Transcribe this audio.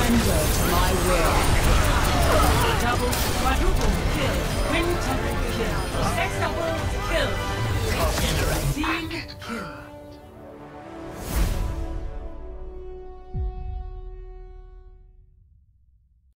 Surrender to my will. Double, quadruple kill, quintuple kill.